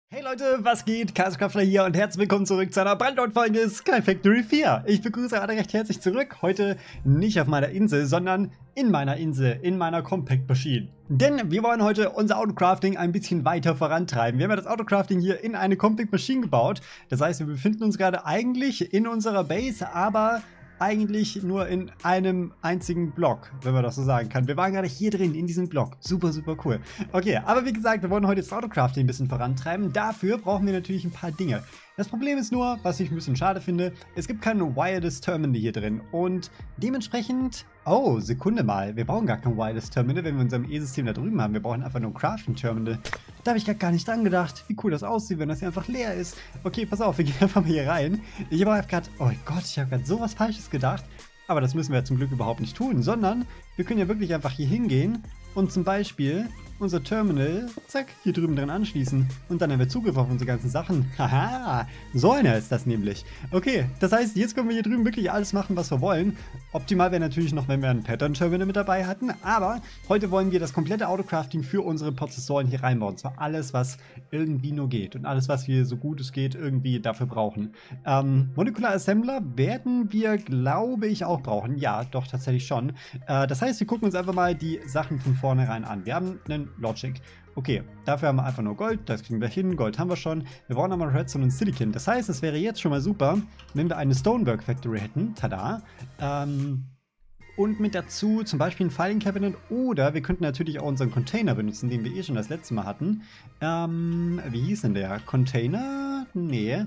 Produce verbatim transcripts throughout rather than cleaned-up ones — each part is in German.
Hey Leute, was geht? Chaoskraftler hier und herzlich willkommen zurück zu einer brandneuen Folge Sky Factory vier. Ich begrüße alle recht herzlich zurück. Heute nicht auf meiner Insel, sondern in meiner Insel, in meiner Compact Machine. Denn wir wollen heute unser Autocrafting ein bisschen weiter vorantreiben. Wir haben ja das Autocrafting hier in eine Compact Machine gebaut. Das heißt, wir befinden uns gerade eigentlich in unserer Base, aber eigentlich nur in einem einzigen Block, wenn man das so sagen kann. Wir waren gerade hier drin, in diesem Block. Super, super cool. Okay, aber wie gesagt, wir wollen heute das Autocrafting ein bisschen vorantreiben. Dafür brauchen wir natürlich ein paar Dinge. Das Problem ist nur, was ich ein bisschen schade finde, es gibt kein Wireless Terminal hier drin. Und dementsprechend... Oh, Sekunde mal. Wir brauchen gar kein Wireless Terminal, wenn wir unser E-System da drüben haben. Wir brauchen einfach nur ein Crafting Terminal. Da habe ich gar nicht dran gedacht, wie cool das aussieht, wenn das hier einfach leer ist. Okay, pass auf, wir gehen einfach mal hier rein. Ich habe gerade... Oh Gott, ich habe gerade sowas Falsches gedacht. Aber das müssen wir ja zum Glück überhaupt nicht tun, sondern wir können ja wirklich einfach hier hingehen und zum Beispiel unser Terminal, zack, hier drüben drin anschließen. Und dann haben wir Zugriff auf unsere ganzen Sachen. Haha, so einer ist das nämlich. Okay, das heißt, jetzt können wir hier drüben wirklich alles machen, was wir wollen. Optimal wäre natürlich noch, wenn wir ein Pattern-Terminal mit dabei hatten. Aber heute wollen wir das komplette Autocrafting für unsere Prozessoren hier reinbauen. Und zwar alles, was irgendwie nur geht. Und alles, was wir so gut es geht irgendwie dafür brauchen. Ähm, Molecular Assembler werden wir, glaube ich, auch brauchen. Ja, doch, tatsächlich schon. Äh, das heißt, wir gucken uns einfach mal die Sachen von vornherein an. Wir haben einen Logic. Okay, dafür haben wir einfach nur Gold, das kriegen wir hin, Gold haben wir schon. Wir brauchen aber Redstone und Silicon. Das heißt, es wäre jetzt schon mal super, wenn wir eine Stonework Factory hätten. Tada. Ähm, und mit dazu zum Beispiel ein Filing Cabinet oder wir könnten natürlich auch unseren Container benutzen, den wir eh schon das letzte Mal hatten. Ähm, wie hieß denn der? Container? Nee.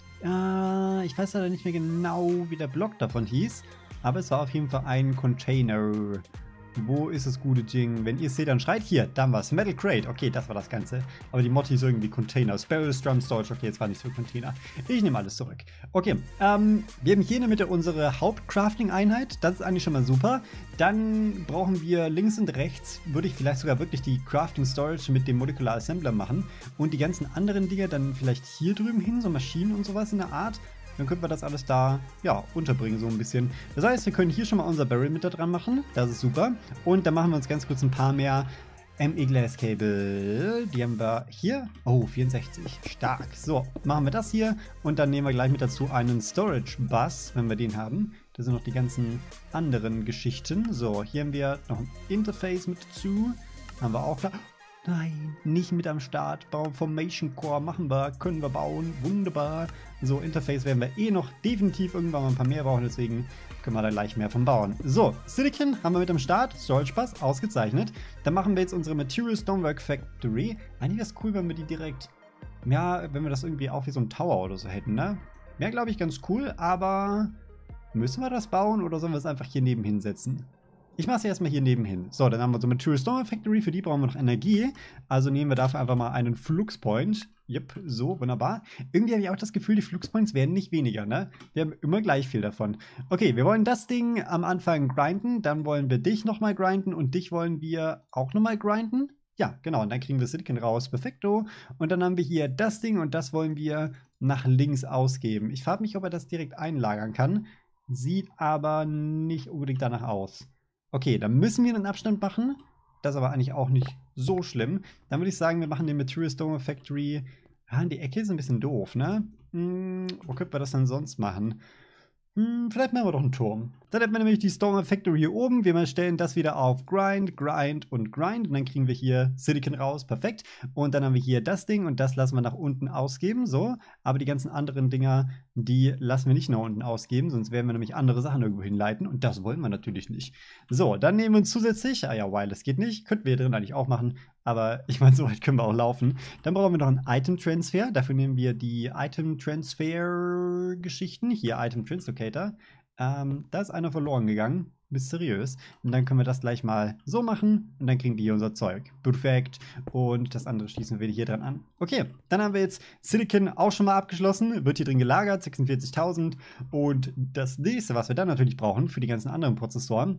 Äh, ich weiß leider nicht mehr genau, wie der Block davon hieß. Aber es war auf jeden Fall ein Container. Wo ist das gute Ding? Wenn ihr es seht, dann schreit hier. Da haben wir es. Metal Crate. Okay, das war das Ganze. Aber die Motti ist irgendwie Container. Sparrows, Drum Storage. Okay, jetzt war nicht so Container. Ich nehme alles zurück. Okay, ähm, wir haben hier in der Mitte unsere Hauptcrafting-Einheit. Das ist eigentlich schon mal super. Dann brauchen wir links und rechts, würde ich vielleicht sogar wirklich die Crafting Storage mit dem Molecular Assembler machen. Und die ganzen anderen Dinge dann vielleicht hier drüben hin, so Maschinen und sowas in der Art. Dann können wir das alles da, ja, unterbringen so ein bisschen. Das heißt, wir können hier schon mal unser Barrel mit da dran machen. Das ist super. Und dann machen wir uns ganz kurz ein paar mehr M E Glass Cable. Die haben wir hier. Oh, vierundsechzig. Stark. So, machen wir das hier. Und dann nehmen wir gleich mit dazu einen Storage Bus, wenn wir den haben. Das sind noch die ganzen anderen Geschichten. So, hier haben wir noch ein Interface mit dazu. Haben wir auch klar. Nein, nicht mit am Start. Bauen Formation Core machen wir, können wir bauen. Wunderbar. So, Interface werden wir eh noch definitiv irgendwann mal ein paar mehr brauchen, deswegen können wir da gleich mehr von bauen. So, Silicon haben wir mit am Start. Storage Bus, ausgezeichnet. Dann machen wir jetzt unsere Material Stonework Factory. Eigentlich wäre es cool, wenn wir die direkt, ja, wenn wir das irgendwie auch wie so ein Tower oder so hätten, ne? Wäre, glaube ich, ganz cool, aber müssen wir das bauen oder sollen wir es einfach hier nebenhin setzen? Ich mache es erstmal hier nebenhin. So, dann haben wir so eine Material Stonework Factory, für die brauchen wir noch Energie. Also nehmen wir dafür einfach mal einen Flux Point. Yep, so, wunderbar. Irgendwie habe ich auch das Gefühl, die Flux Points werden nicht weniger, ne? Wir haben immer gleich viel davon. Okay, wir wollen das Ding am Anfang grinden, dann wollen wir dich nochmal grinden und dich wollen wir auch nochmal grinden. Ja, genau, und dann kriegen wir Silicon raus. Perfekto. Und dann haben wir hier das Ding und das wollen wir nach links ausgeben. Ich frage mich, ob er das direkt einlagern kann. Sieht aber nicht unbedingt danach aus. Okay, dann müssen wir einen Abstand machen. Das ist aber eigentlich auch nicht so schlimm. Dann würde ich sagen, wir machen den Material Stone Factory. Ah, in die Ecke ist ein bisschen doof, ne? Hm, wo könnten wir das dann sonst machen? Hm, vielleicht machen wir doch einen Turm. Dann hätten wir nämlich die Stone Factory hier oben. Wir stellen das wieder auf Grind, Grind und Grind. Und dann kriegen wir hier Silicon raus. Perfekt. Und dann haben wir hier das Ding und das lassen wir nach unten ausgeben. So. Aber die ganzen anderen Dinger, die lassen wir nicht nach unten ausgeben. Sonst werden wir nämlich andere Sachen irgendwo hinleiten. Und das wollen wir natürlich nicht. So, dann nehmen wir uns zusätzlich. Ah ja, Wireless geht nicht. Könnten wir hier drin eigentlich auch machen. Aber ich meine, so weit können wir auch laufen. Dann brauchen wir noch einen Item Transfer. Dafür nehmen wir die Item Transfer Geschichten. Hier Item Translocator. Ähm, da ist einer verloren gegangen. Mysteriös. Und dann können wir das gleich mal so machen. Und dann kriegen wir hier unser Zeug. Perfekt. Und das andere schließen wir hier dran an. Okay, dann haben wir jetzt Silicon auch schon mal abgeschlossen. Wird hier drin gelagert. sechsundvierzigtausend. Und das nächste, was wir dann natürlich brauchen für die ganzen anderen Prozessoren.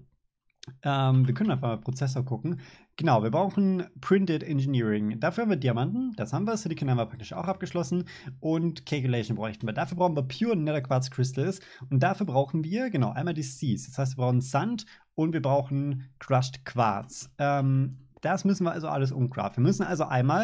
Ähm, wir können einfach mal Prozessor gucken. Genau, wir brauchen Printed Engineering. Dafür haben wir Diamanten, das haben wir. Silicon haben wir praktisch auch abgeschlossen. Und Calculation bräuchten wir. Dafür brauchen wir Pure Nether Quartz Crystals. Und dafür brauchen wir, genau, einmal die Seas. Das heißt, wir brauchen Sand und wir brauchen Crushed Quartz. Ähm, das müssen wir also alles umcraften. Wir müssen also einmal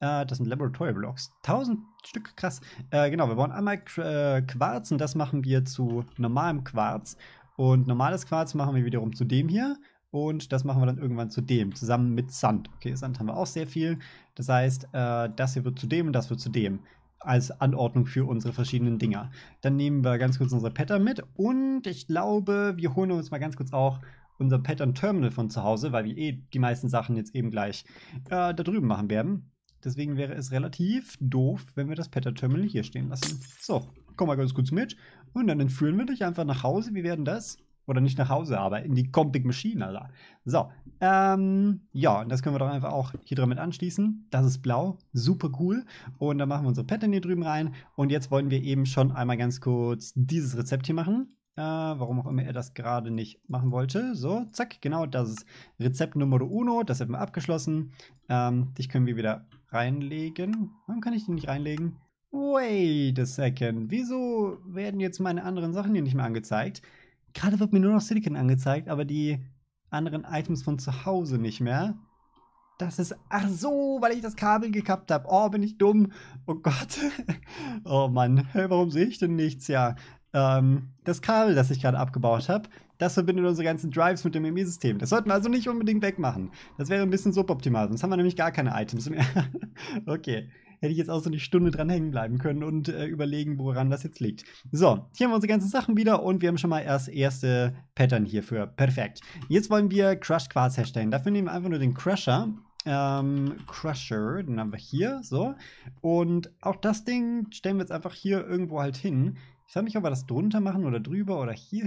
Äh, das sind Laboratory Blocks. tausend Stück, krass. Äh, genau, wir brauchen einmal äh, Quarz und das machen wir zu normalem Quarz. Und normales Quarz machen wir wiederum zu dem hier. Und das machen wir dann irgendwann zu dem, zusammen mit Sand. Okay, Sand haben wir auch sehr viel. Das heißt, äh, das hier wird zu dem und das wird zu dem. Als Anordnung für unsere verschiedenen Dinger. Dann nehmen wir ganz kurz unsere Pattern mit. Und ich glaube, wir holen uns mal ganz kurz auch unser Pattern Terminal von zu Hause, weil wir eh die meisten Sachen jetzt eben gleich äh, da drüben machen werden. Deswegen wäre es relativ doof, wenn wir das Pattern Terminal hier stehen lassen. So, komm mal ganz kurz mit. Und dann entführen wir dich einfach nach Hause. Wie werden das? Oder nicht nach Hause, aber in die Compig Machine, Alter. So, ähm, ja, und das können wir doch einfach auch hier dran mit anschließen. Das ist blau, super cool. Und dann machen wir unsere Pattern hier drüben rein. Und jetzt wollen wir eben schon einmal ganz kurz dieses Rezept hier machen. Äh, warum auch immer er das gerade nicht machen wollte. So, zack, genau, das ist Rezept Numero Uno. Das haben wir abgeschlossen. Ähm, dich können wir wieder reinlegen. Warum kann ich den nicht reinlegen? Wait a second. Wieso werden jetzt meine anderen Sachen hier nicht mehr angezeigt? Gerade wird mir nur noch Silicon angezeigt, aber die anderen Items von zu Hause nicht mehr. Das ist, ach so, weil ich das Kabel gekappt habe. Oh, bin ich dumm. Oh Gott. Oh Mann, warum sehe ich denn nichts? Ja, ähm, das Kabel, das ich gerade abgebaut habe, das verbindet unsere ganzen Drives mit dem M E-System. Das sollten wir also nicht unbedingt wegmachen. Das wäre ein bisschen suboptimal, sonst haben wir nämlich gar keine Items mehr. Okay. Hätte ich jetzt auch so eine Stunde dran hängen bleiben können und äh, überlegen, woran das jetzt liegt. So, hier haben wir unsere ganzen Sachen wieder und wir haben schon mal erst erste Pattern hierfür. Perfekt. Jetzt wollen wir Crushed Quarz herstellen. Dafür nehmen wir einfach nur den Crusher. Ähm, Crusher, den haben wir hier, so. Und auch das Ding stellen wir jetzt einfach hier irgendwo halt hin. Ich frage mich, ob wir das drunter machen oder drüber oder hier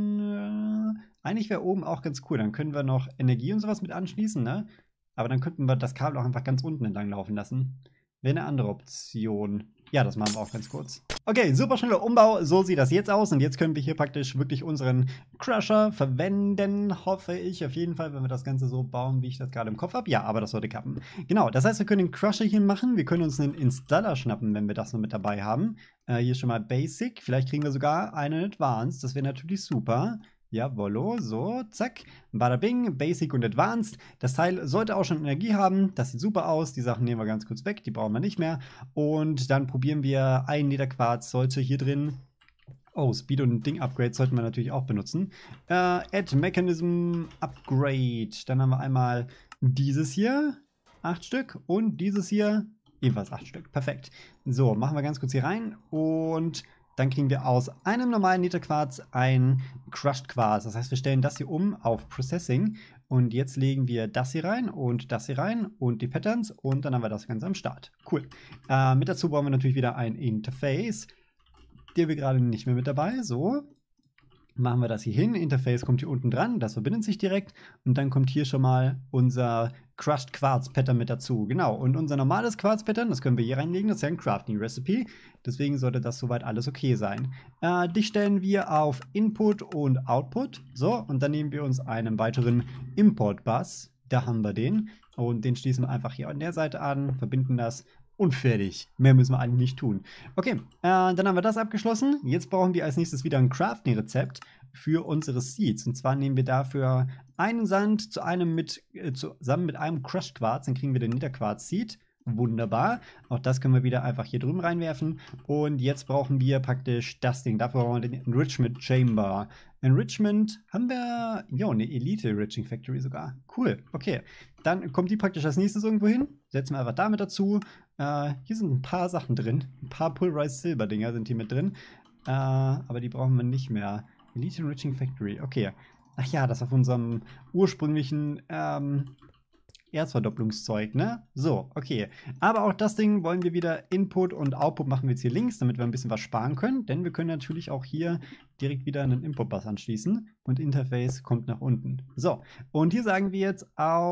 hin. Äh, eigentlich wäre oben auch ganz cool. Dann können wir noch Energie und sowas mit anschließen, ne? Aber dann könnten wir das Kabel auch einfach ganz unten entlang laufen lassen. Wäre eine andere Option. Ja, das machen wir auch ganz kurz. Okay, super schneller Umbau. So sieht das jetzt aus. Und jetzt können wir hier praktisch wirklich unseren Crusher verwenden, hoffe ich. Auf jeden Fall, wenn wir das Ganze so bauen, wie ich das gerade im Kopf habe. Ja, aber das sollte klappen. Genau, das heißt, wir können den Crusher hier machen. Wir können uns einen Installer schnappen, wenn wir das noch mit dabei haben. Äh, hier schon mal Basic. Vielleicht kriegen wir sogar einen Advanced. Das wäre natürlich super. Jawollo, so, zack, bada bing, Basic und Advanced. Das Teil sollte auch schon Energie haben, das sieht super aus, die Sachen nehmen wir ganz kurz weg, die brauchen wir nicht mehr. Und dann probieren wir, ein Lederquarz sollte hier drin, oh, Speed und Ding-Upgrade sollten wir natürlich auch benutzen. Äh, Add Mechanism Upgrade, dann haben wir einmal dieses hier, acht Stück, und dieses hier, ebenfalls acht Stück, perfekt. So, machen wir ganz kurz hier rein und dann kriegen wir aus einem normalen Netherquarz ein Crushed Quarz. Das heißt, wir stellen das hier um auf Processing. Und jetzt legen wir das hier rein und das hier rein und die Patterns. Und dann haben wir das Ganze am Start. Cool. Äh, mit dazu brauchen wir natürlich wieder ein Interface. Der wir gerade nicht mehr mit dabei. So. Machen wir das hier hin. Interface kommt hier unten dran. Das verbindet sich direkt. Und dann kommt hier schon mal unser Crushed Quarz Pattern mit dazu. Genau. Und unser normales Quarz Pattern, das können wir hier reinlegen. Das ist ja ein Crafting Recipe. Deswegen sollte das soweit alles okay sein. Äh, die stellen wir auf Input und Output. So. Und dann nehmen wir uns einen weiteren Import Bus. Da haben wir den. Und den schließen wir einfach hier an der Seite an. Verbinden das. Und fertig. Mehr müssen wir eigentlich nicht tun. Okay, äh, dann haben wir das abgeschlossen. Jetzt brauchen wir als nächstes wieder ein Crafting-Rezept für unsere Seeds. Und zwar nehmen wir dafür einen Sand zu einem mit, äh, zusammen mit einem Crushed Quarz. Dann kriegen wir den Netherquarz-Seed. Wunderbar. Auch das können wir wieder einfach hier drüben reinwerfen. Und jetzt brauchen wir praktisch das Ding. Dafür brauchen wir den Enrichment Chamber. Enrichment haben wir, jo, eine Elite Enriching Factory sogar. Cool, okay. Dann kommt die praktisch als nächstes irgendwo hin. Setzen wir einfach damit dazu. Äh, hier sind ein paar Sachen drin. Ein paar Pulverized Silber Dinger sind hier mit drin. Äh, aber die brauchen wir nicht mehr. Elite Enriching Factory, okay. Ach ja, das auf unserem ursprünglichen, ähm, Erzverdopplungszeug, ne? So, okay. Aber auch das Ding wollen wir wieder Input und Output machen wir jetzt hier links, damit wir ein bisschen was sparen können. Denn wir können natürlich auch hier direkt wieder einen Input-Bus anschließen. Und Interface kommt nach unten. So, und hier sagen wir jetzt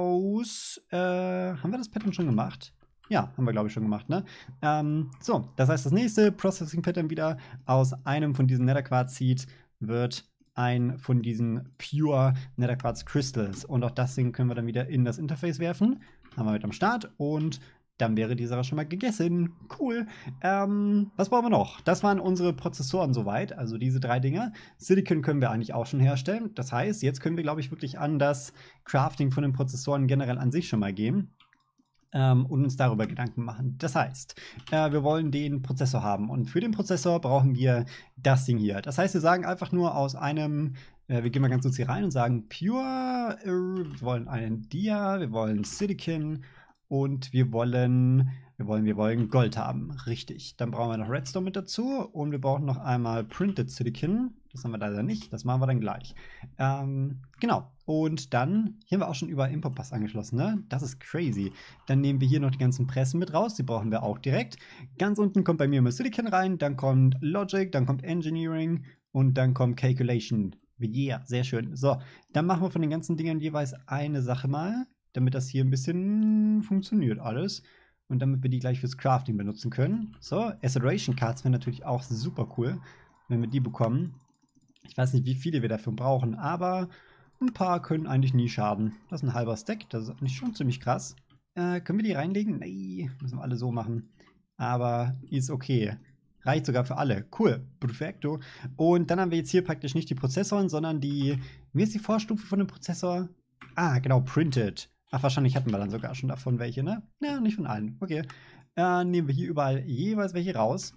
aus, äh, haben wir das Pattern schon gemacht? Ja, haben wir, glaube ich, schon gemacht, ne? Ähm, so, das heißt, das nächste Processing-Pattern wieder aus einem von diesen Netherquarz-Seed wird ein von diesen Pure Netherquarz Crystals. Und auch das Ding können wir dann wieder in das Interface werfen. Haben wir mit am Start. Und dann wäre die Sache schon mal gegessen. Cool. Ähm, was brauchen wir noch? Das waren unsere Prozessoren soweit. Also diese drei Dinger. Silicon können wir eigentlich auch schon herstellen. Das heißt, jetzt können wir, glaube ich, wirklich an das Crafting von den Prozessoren generell an sich schon mal gehen. ähm, und uns darüber Gedanken machen. Das heißt, äh, wir wollen den Prozessor haben und für den Prozessor brauchen wir das Ding hier. Das heißt, wir sagen einfach nur aus einem, äh, wir gehen mal ganz kurz hier rein und sagen Pure, äh, wir wollen einen Dia, wir wollen Silicon und wir wollen, wir wollen, wir wollen Gold haben. Richtig. Dann brauchen wir noch Redstone mit dazu und wir brauchen noch einmal Printed Silicon. Das haben wir leider nicht, das machen wir dann gleich. Ähm, genau. Und dann, hier haben wir auch schon über Import-Pass angeschlossen, ne? Das ist crazy. Dann nehmen wir hier noch die ganzen Pressen mit raus, die brauchen wir auch direkt. Ganz unten kommt bei mir immer Silicon rein, dann kommt Logic, dann kommt Engineering und dann kommt Calculation. Yeah, sehr schön. So, dann machen wir von den ganzen Dingern jeweils eine Sache mal, damit das hier ein bisschen funktioniert alles. Und damit wir die gleich fürs Crafting benutzen können. So, Acceleration Cards wäre natürlich auch super cool, wenn wir die bekommen. Ich weiß nicht, wie viele wir dafür brauchen, aber ein paar können eigentlich nie schaden. Das ist ein halber Stack, das ist eigentlich schon ziemlich krass. Äh, können wir die reinlegen? Nee, müssen wir alle so machen. Aber ist okay. Reicht sogar für alle. Cool, perfekto. Und dann haben wir jetzt hier praktisch nicht die Prozessoren, sondern die, wie ist die Vorstufe von dem Prozessor? Ah, genau, Printed. Ach, wahrscheinlich hatten wir dann sogar schon davon welche, ne? Ja, nicht von allen. Okay. Äh, nehmen wir hier überall jeweils welche raus.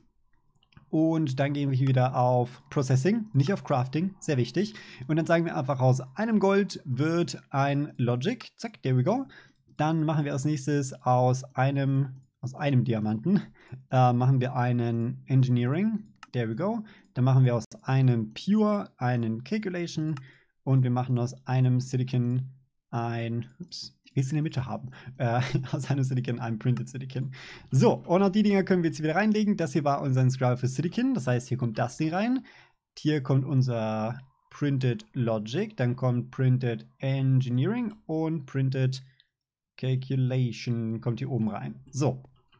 Und dann gehen wir hier wieder auf Processing, nicht auf Crafting, sehr wichtig. Und dann sagen wir einfach, aus einem Gold wird ein Logic. Zack, there we go. Dann machen wir als nächstes aus einem, aus einem Diamanten, äh, machen wir einen Engineering. There we go. Dann machen wir aus einem Pure einen Calculation. Und wir machen aus einem Silicon ein, ups, ich will es in der Mitte haben, äh, aus einem Silicon ein Printed Silicon. So, und auch die Dinger können wir jetzt wieder reinlegen. Das hier war unser Inscribe für Silicon, das heißt, hier kommt das Ding rein. Hier kommt unser Printed Logic, dann kommt Printed Engineering und Printed Calculation kommt hier oben rein. So.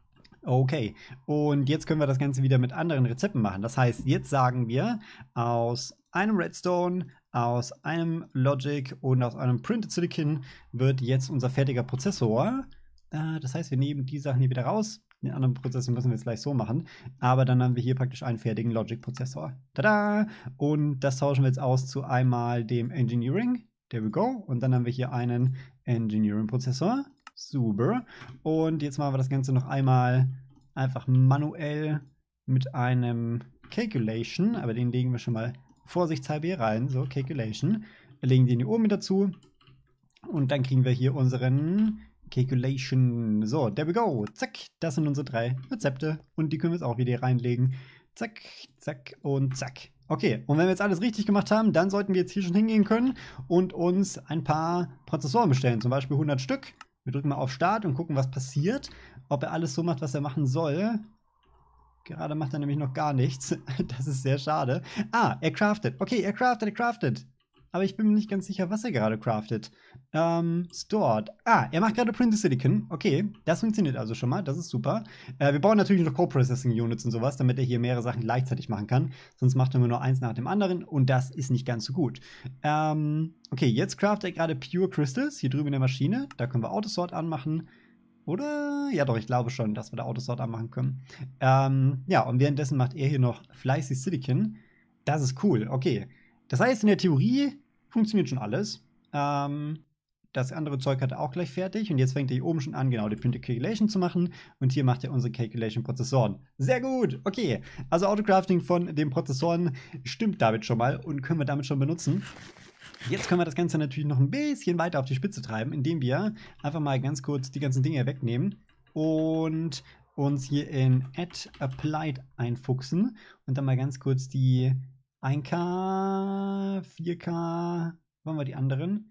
Okay, und jetzt können wir das Ganze wieder mit anderen Rezepten machen. Das heißt, jetzt sagen wir, aus einem Redstone, aus einem Logic und aus einem Printed Silicon wird jetzt unser fertiger Prozessor. Äh, das heißt, wir nehmen die Sachen hier wieder raus. Den anderen Prozessor müssen wir jetzt gleich so machen. Aber dann haben wir hier praktisch einen fertigen Logic-Prozessor. Tada! Und das tauschen wir jetzt aus zu einmal dem Engineering. There we go. Und dann haben wir hier einen Engineering-Prozessor. Super. Und jetzt machen wir das Ganze noch einmal einfach manuell mit einem Calculation. Aber den legen wir schon mal vorsichtshalber hier rein. So, Calculation. Wir legen den hier oben mit dazu. Und dann kriegen wir hier unseren Calculation. So, there we go. Zack. Das sind unsere drei Rezepte. Und die können wir jetzt auch wieder hier reinlegen. Zack, zack und zack. Okay, und wenn wir jetzt alles richtig gemacht haben, dann sollten wir jetzt hier schon hingehen können und uns ein paar Prozessoren bestellen. Zum Beispiel hundert Stück. Wir drücken mal auf Start und gucken, was passiert. Ob er alles so macht, was er machen soll. Gerade macht er nämlich noch gar nichts. Das ist sehr schade. Ah, er craftet. Okay, er craftet, er craftet. Aber ich bin mir nicht ganz sicher, was er gerade craftet. Ähm, stored. Ah, er macht gerade Printed Silicon. Okay, das funktioniert also schon mal. Das ist super. Äh, wir brauchen natürlich noch Co-Processing Units und sowas, damit er hier mehrere Sachen gleichzeitig machen kann. Sonst macht er nur noch eins nach dem anderen und das ist nicht ganz so gut. Ähm, okay, jetzt craftet er gerade Pure Crystals hier drüben in der Maschine. Da können wir Autosort anmachen. Oder? Ja doch, ich glaube schon, dass wir da Autosort anmachen können. Ähm, ja, und währenddessen macht er hier noch fleißig Silicon. Das ist cool, okay. Das heißt, in der Theorie funktioniert schon alles. Ähm, das andere Zeug hat er auch gleich fertig. Und jetzt fängt er hier oben schon an, genau die Printed Calculation zu machen. Und hier macht er unsere Calculation-Prozessoren. Sehr gut, okay. Also Autocrafting von den Prozessoren stimmt damit schon mal und können wir damit schon benutzen. Jetzt können wir das Ganze natürlich noch ein bisschen weiter auf die Spitze treiben, indem wir einfach mal ganz kurz die ganzen Dinge wegnehmen und uns hier in Add Applied einfuchsen und dann mal ganz kurz die ein K, vier K, wollen wir die anderen?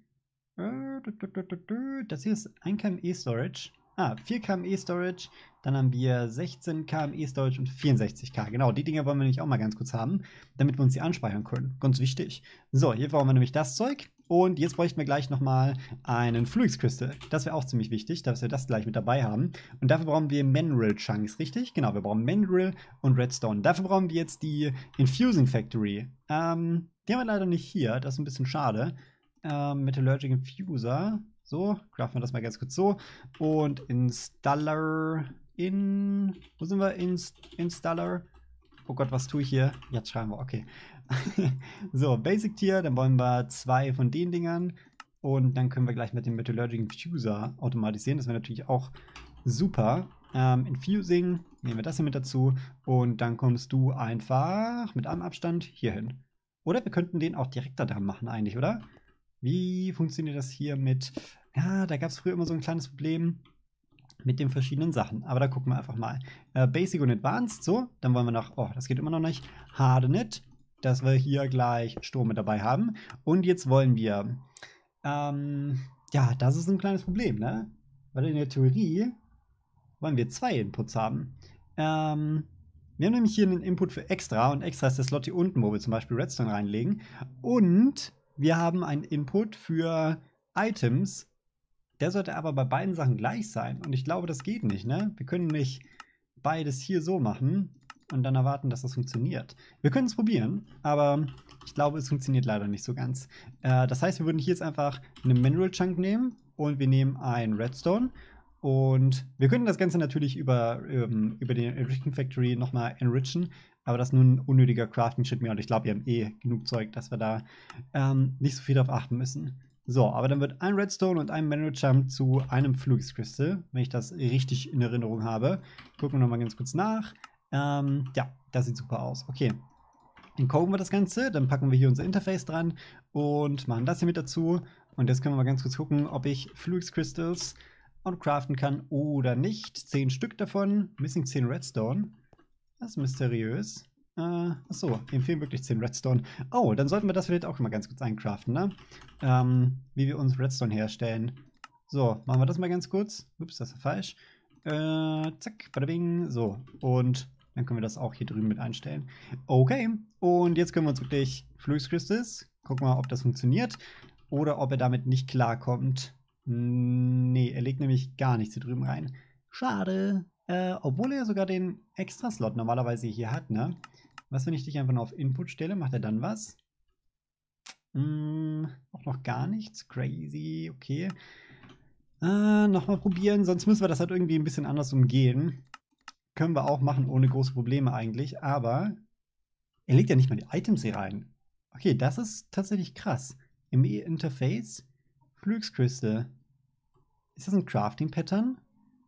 Das hier ist ein K M E Storage. Ah, vier K M E Storage, dann haben wir sechzehn K M E Storage und vierundsechzig K. Genau, die Dinger wollen wir nämlich auch mal ganz kurz haben, damit wir uns die anspeichern können. Ganz wichtig. So, hier brauchen wir nämlich das Zeug. Und jetzt bräuchten wir gleich nochmal einen Fluix Crystal. Das wäre auch ziemlich wichtig, dass wir das gleich mit dabei haben. Und dafür brauchen wir Mineral Chunks, richtig? Genau, wir brauchen Mineral und Redstone. Dafür brauchen wir jetzt die Infusing Factory. Ähm, die haben wir leider nicht hier, das ist ein bisschen schade. Ähm, Metallurgic Infuser. So, craften wir das mal ganz kurz so. Und Installer in. Wo sind wir? Inst Installer. Oh Gott, was tue ich hier? Jetzt schreiben wir, okay. So, Basic Tier, dann wollen wir zwei von den Dingern. Und dann können wir gleich mit dem Metallurgic Infuser automatisieren. Das wäre natürlich auch Super. Ähm, Infusing, nehmen wir das hier mit dazu. Und dann kommst du einfach mit einem Abstand hier hin. Oder wir könnten den auch direkt da dran machen eigentlich, oder? Wie funktioniert das hier mit... Ja, da gab es früher immer so ein kleines Problem mit den verschiedenen Sachen. Aber da gucken wir einfach mal. Äh, Basic und Advanced, so. Dann wollen wir noch... Oh, das geht immer noch nicht. Hardened, dass wir hier gleich Strom mit dabei haben. Und jetzt wollen wir... Ähm, ja, das ist ein kleines Problem, ne? Weil in der Theorie wollen wir zwei Inputs haben. Ähm, wir haben nämlich hier einen Input für Extra und Extra ist der Slot hier unten, wo wir zum Beispiel Redstone reinlegen. Und wir haben einen Input für Items. Der sollte aber bei beiden Sachen gleich sein. Und ich glaube, das geht nicht, ne? Wir können nicht beides hier so machen und dann erwarten, dass das funktioniert. Wir können es probieren, aber ich glaube, es funktioniert leider nicht so ganz. Äh, das heißt, wir würden hier jetzt einfach einen Mineral Chunk nehmen und wir nehmen ein Redstone. Und wir können das Ganze natürlich über, ähm, über den Enriching Factory nochmal enrichen, aber das ist nur ein unnötiger Crafting-Shit mehr und ich glaube, wir haben eh genug Zeug, dass wir da ähm, nicht so viel drauf achten müssen. So, aber dann wird ein Redstone und ein Mineral Chunk zu einem Flux Crystal, wenn ich das richtig in Erinnerung habe. Gucken wir nochmal ganz kurz nach. Ähm, ja, das sieht super aus. Okay. Dann coden wir das Ganze, dann packen wir hier unser Interface dran und machen das hier mit dazu. Und jetzt können wir mal ganz kurz gucken, ob ich Flux Crystals und craften kann oder nicht. Zehn Stück davon. Missing zehn Redstone. Das ist mysteriös. Äh, achso, ihm fehlen wirklich zehn Redstone. Oh, dann sollten wir das vielleicht auch mal ganz kurz eincraften, ne? Ähm, wie wir uns Redstone herstellen. So, machen wir das mal ganz kurz. Ups, das ist falsch. Äh, zack, bada bing. So, und dann können wir das auch hier drüben mit einstellen. Okay, und jetzt können wir uns wirklich Flux Crystals. Gucken wir mal, ob das funktioniert. Oder ob er damit nicht klarkommt. Nee, er legt nämlich gar nichts hier drüben rein. Schade. Äh, obwohl er sogar den Extra-Slot normalerweise hier hat, ne? Was, wenn ich dich einfach nur auf Input stelle? Macht er dann was? Hm, auch noch gar nichts. Crazy, okay. Äh, nochmal probieren, sonst müssen wir das halt irgendwie ein bisschen anders umgehen. Können wir auch machen, ohne große Probleme eigentlich, aber er legt ja nicht mal die Items hier rein. Okay, das ist tatsächlich krass. Im E-Interface Flux Crystal. Ist das ein Crafting-Pattern?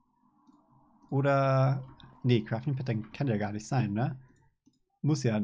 Oder. Nee, Crafting-Pattern kann ja gar nicht sein, ne? Muss ja.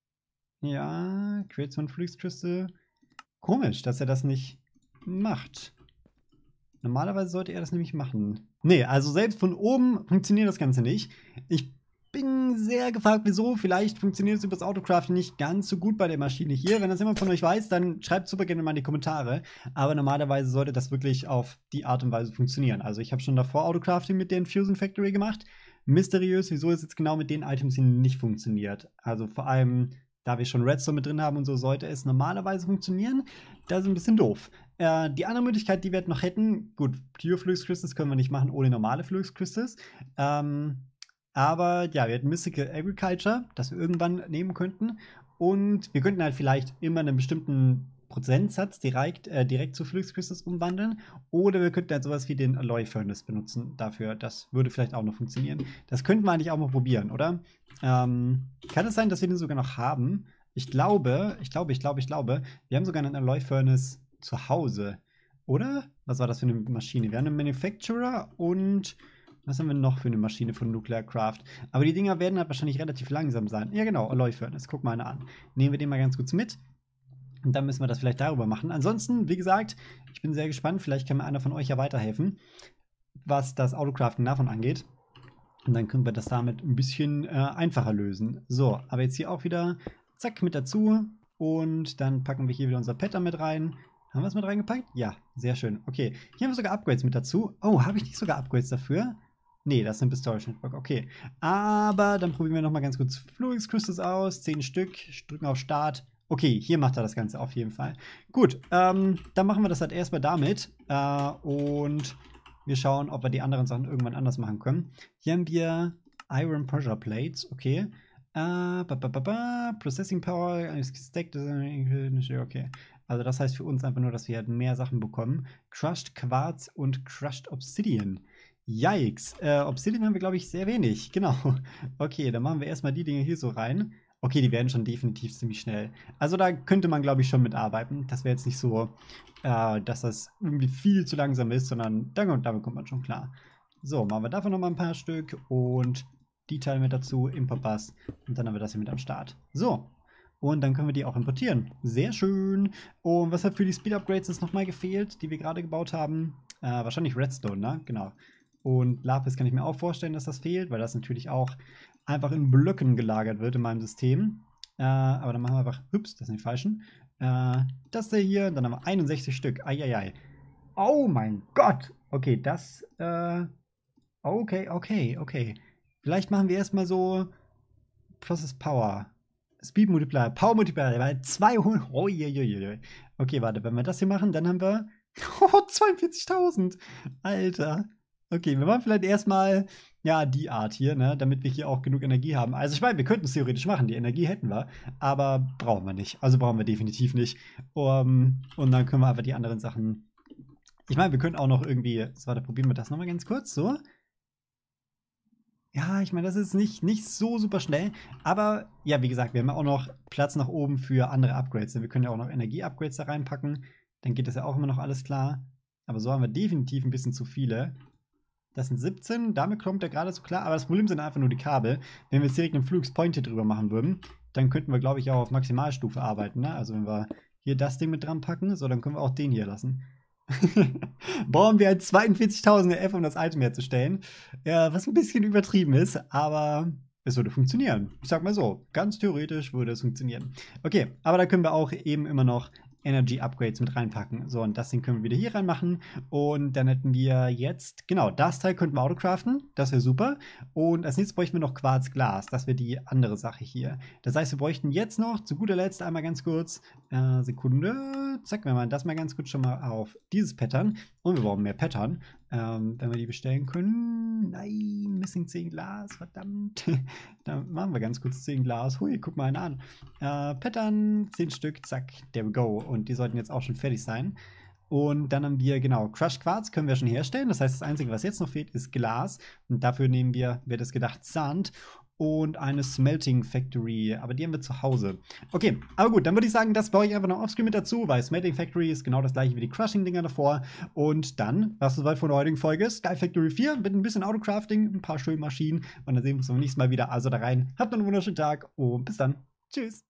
Ja, Create so ein Flux Crystal. Komisch, dass er das nicht macht. Normalerweise sollte er das nämlich machen. Nee, also selbst von oben funktioniert das Ganze nicht. Ich bin sehr gefragt, wieso. Vielleicht funktioniert es über das Autocrafting nicht ganz so gut bei der Maschine hier. Wenn das jemand von euch weiß, dann schreibt super gerne mal in die Kommentare. Aber normalerweise sollte das wirklich auf die Art und Weise funktionieren. Also ich habe schon davor Autocrafting mit der Infusion Factory gemacht. Mysteriös, wieso es jetzt genau mit den Items hier nicht funktioniert. Also vor allem, da wir schon Redstone mit drin haben und so, sollte es normalerweise funktionieren. Das ist ein bisschen doof. Äh, die andere Möglichkeit, die wir noch hätten, gut, Pure Flux Crystals können wir nicht machen ohne normale Flux Crystals. Ähm, aber ja, wir hätten Mystical Agriculture, das wir irgendwann nehmen könnten. Und wir könnten halt vielleicht immer einen bestimmten Prozentsatz direkt, äh, direkt zu Flux Crystals umwandeln. Oder wir könnten halt sowas wie den Alloy Furnace benutzen dafür. Das würde vielleicht auch noch funktionieren. Das könnten wir eigentlich auch mal probieren, oder? Ähm, kann es sein, dass wir den sogar noch haben? Ich glaube, ich glaube, ich glaube, ich glaube, wir haben sogar einen Alloy Furnace zu Hause. Oder? Was war das für eine Maschine? Wir haben einen Manufacturer und was haben wir noch für eine Maschine von Nuclear Craft? Aber die Dinger werden halt wahrscheinlich relativ langsam sein. Ja, genau, Alloy Furnace. Guck mal eine an. Nehmen wir den mal ganz kurz mit. Und dann müssen wir das vielleicht darüber machen. Ansonsten, wie gesagt, ich bin sehr gespannt. Vielleicht kann mir einer von euch ja weiterhelfen, was das Autocrafting davon angeht. Und dann können wir das damit ein bisschen äh, einfacher lösen. So, aber jetzt hier auch wieder zack mit dazu. Und dann packen wir hier wieder unser Pattern mit rein. Haben wir es mit reingepackt? Ja, sehr schön. Okay, hier haben wir sogar Upgrades mit dazu. Oh, habe ich nicht sogar Upgrades dafür? Nee, das sind Storage Network. Okay, aber dann probieren wir nochmal ganz kurz Flux Crystals aus. zehn Stück, drücken auf Start. Okay, hier macht er das Ganze auf jeden Fall. Gut, ähm, dann machen wir das halt erstmal damit. Äh, und wir schauen, ob wir die anderen Sachen irgendwann anders machen können. Hier haben wir Iron Pressure Plates. Okay. Äh, ba, ba, ba, ba, Processing Power, Stacked, okay. Also das heißt für uns einfach nur, dass wir halt mehr Sachen bekommen. Crushed Quarz und Crushed Obsidian. Yikes. Äh, Obsidian haben wir, glaube ich, sehr wenig. Genau. Okay, dann machen wir erstmal die Dinge hier so rein. Okay, die werden schon definitiv ziemlich schnell. Also da könnte man, glaube ich, schon mitarbeiten. Das wäre jetzt nicht so, äh, dass das irgendwie viel zu langsam ist, sondern damit kommt man schon klar. So, machen wir davon nochmal ein paar Stück und die teilen wir dazu, Import-Bus. Und dann haben wir das hier mit am Start. So, und dann können wir die auch importieren. Sehr schön. Und was hat für die Speed-Upgrades jetzt nochmal gefehlt, die wir gerade gebaut haben? Äh, wahrscheinlich Redstone, ne? Genau. Und Lapis kann ich mir auch vorstellen, dass das fehlt, weil das natürlich auch einfach in Blöcken gelagert wird in meinem System. Äh, aber dann machen wir einfach, ups, das sind die falschen. Äh, das da hier, dann haben wir einundsechzig Stück. Eieiei. Oh mein Gott. Okay, das, äh, okay, okay, okay. Vielleicht machen wir erstmal so Process Power. Speed Multiplier, Power Multiplier, bei zweihundert. Oh, je, je, je. Okay, warte, wenn wir das hier machen, dann haben wir oh, zweiundvierzigtausend. Alter. Okay, wir machen vielleicht erstmal, ja, die Art hier, ne, damit wir hier auch genug Energie haben. Also ich meine, wir könnten es theoretisch machen, die Energie hätten wir, aber brauchen wir nicht. Also brauchen wir definitiv nicht. Um, und dann können wir einfach die anderen Sachen. Ich meine, wir können auch noch irgendwie. So, warte, probieren wir das nochmal ganz kurz. So. Ja, ich meine, das ist nicht, nicht so super schnell. Aber ja, wie gesagt, wir haben ja auch noch Platz nach oben für andere Upgrades. Wir können ja auch noch Energie-Upgrades da reinpacken. Dann geht das ja auch immer noch alles klar. Aber so haben wir definitiv ein bisschen zu viele. Das sind siebzehn, damit kommt er gerade so klar. Aber das Problem sind einfach nur die Kabel. Wenn wir jetzt direkt einen Flux Point hier drüber machen würden, dann könnten wir, glaube ich, auch auf Maximalstufe arbeiten. Ne? Also wenn wir hier das Ding mit dran packen, so, dann können wir auch den hier lassen. Brauchen wir halt zweiundvierzigtausend F, um das Item herzustellen. Ja, was ein bisschen übertrieben ist, aber es würde funktionieren. Ich sag mal so, ganz theoretisch würde es funktionieren. Okay, aber da können wir auch eben immer noch Energy Upgrades mit reinpacken. So, und das Ding können wir wieder hier reinmachen. Und dann hätten wir jetzt, genau, das Teil könnten wir autocraften. Das wäre super. Und als nächstes bräuchten wir noch Quarzglas. Das wäre die andere Sache hier. Das heißt, wir bräuchten jetzt noch, zu guter Letzt einmal ganz kurz, äh, Sekunde, zack, wir machen das mal ganz kurz schon mal auf dieses Pattern. Und wir brauchen mehr Pattern, ähm, wenn wir die bestellen können. Nein, missing zehn Glas, verdammt. Dann machen wir ganz kurz zehn Glas. Hui, guck mal einen an. Äh, Pattern, zehn Stück, zack, there we go. Und die sollten jetzt auch schon fertig sein. Und dann haben wir, genau, Crushed Quarz können wir schon herstellen. Das heißt, das Einzige, was jetzt noch fehlt, ist Glas. Und dafür nehmen wir, wird es gedacht, Sand und eine Smelting Factory. Aber die haben wir zu Hause. Okay, aber gut, dann würde ich sagen, das baue ich einfach noch offscreen mit dazu, weil Smelting Factory ist genau das gleiche wie die Crushing-Dinger davor. Und dann, was ist weit von der heutigen Folge? Sky Factory vier mit ein bisschen Autocrafting, ein paar schönen Maschinen. Und dann sehen wir uns beim nächsten Mal wieder. Also da rein. Habt noch einen wunderschönen Tag und bis dann. Tschüss.